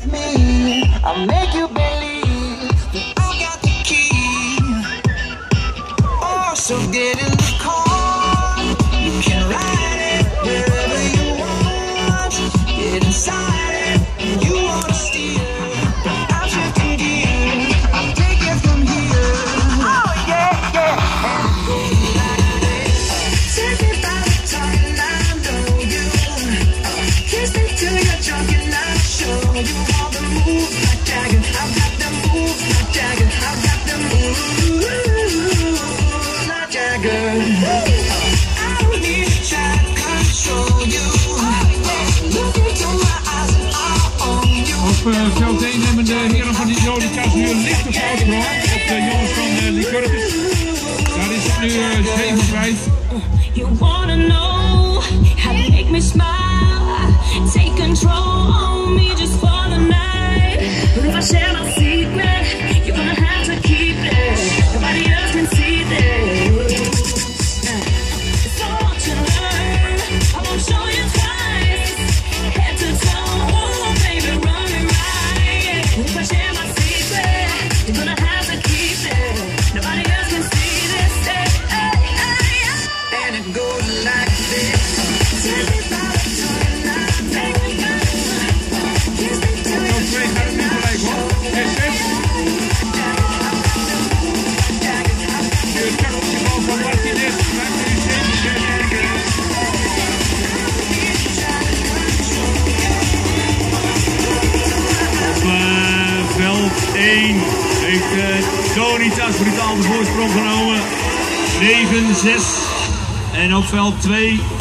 me, I'll make you believe that I got the key. Oh, so get in the car, you can ride it wherever you want. Get inside it, you wanna steer. I'm shifting gears, I'll take it from here. Oh yeah, yeah. Take me by the tongue, I know you. Kiss me till you're drunk and I'll show you all the moves like Jagger. I've got the moves like Jagger. I've got the moves like Jagger. I don't need to try to control you. Look into my eyes and I'll own you. Op veld 1 hebben de heren van die Jodica's nu een lichte voorsprong op de jongens van Lycurgus. Daar is het nu 7-5. You wanna know how to make me smile? Take control on me just for the night. But if I share my secret, you're gonna have to keep it. Nobody else can see this. So much to learn, I won't show you twice. Head to toe, oh baby, run me right. If I share my secret, you're gonna have to keep it. Nobody else can see this. And it goes like this. Take me by the tongue, I know you. Kiss me till you're Twee gaat het nu gelijk hoor. 6-6. Nu het kacheltje bal van Martinez. 5-7. Op veld 1 heeft Donitas brutaal de voorsprong genomen. 7-6. En op veld 2